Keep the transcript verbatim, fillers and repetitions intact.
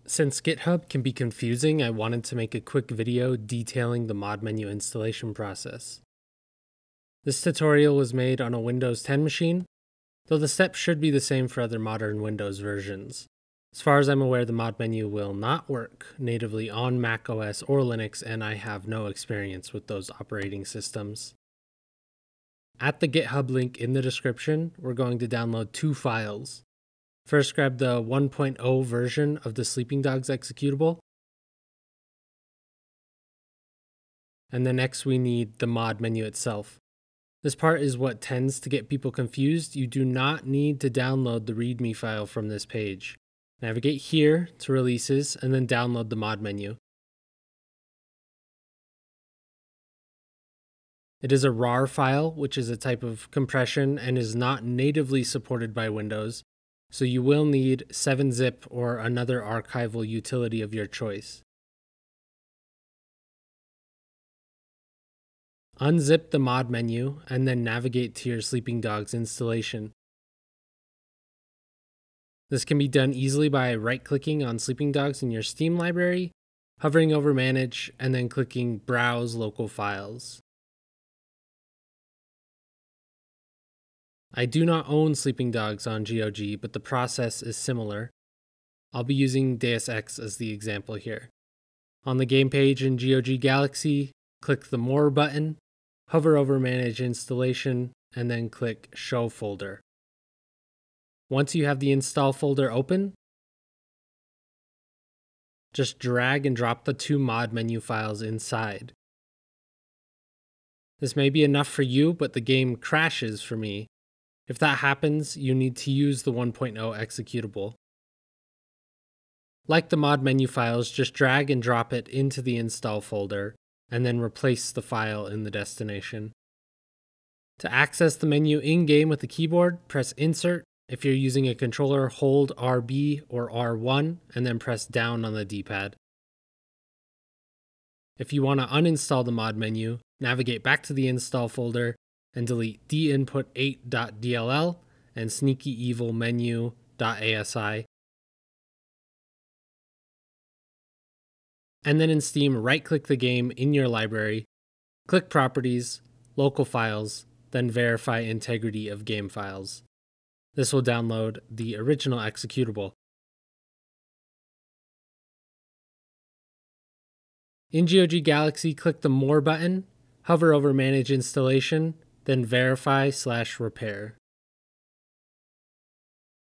Since GitHub can be confusing, I wanted to make a quick video detailing the mod menu installation process. This tutorial was made on a Windows ten machine, though the steps should be the same for other modern Windows versions. As far as I'm aware, the mod menu will not work natively on macOS or Linux, and I have no experience with those operating systems. At the GitHub link in the description, we're going to download two files. First, grab the one point oh version of the Sleeping Dogs executable. And then next we need the mod menu itself. This part is what tends to get people confused. You do not need to download the README file from this page. Navigate here to Releases and then download the mod menu. It is a rar file, which is a type of compression and is not natively supported by Windows, so you will need seven zip or another archival utility of your choice. Unzip the mod menu and then navigate to your Sleeping Dogs installation. This can be done easily by right-clicking on Sleeping Dogs in your Steam library, hovering over Manage, and then clicking Browse Local Files. I do not own Sleeping Dogs on G O G, but the process is similar. I'll be using Deus Ex as the example here. On the game page in G O G Galaxy, click the More button, hover over Manage Installation, and then click Show Folder. Once you have the install folder open, just drag and drop the two mod menu files inside. This may be enough for you, but the game crashes for me. If that happens, you need to use the one point oh executable. Like the mod menu files, just drag and drop it into the install folder, and then replace the file in the destination. To access the menu in-game with the keyboard, press Insert. If you're using a controller, hold R B or R one, and then press down on the D-pad. If you want to uninstall the mod menu, navigate back to the install folder, and delete d input eight dot d l l and sneaky evil menu dot a s i. And then in Steam, right-click the game in your library, click Properties, Local Files, then Verify Integrity of Game Files. This will download the original executable. In G O G Galaxy, click the More button, hover over Manage Installation, then Verify slash Repair.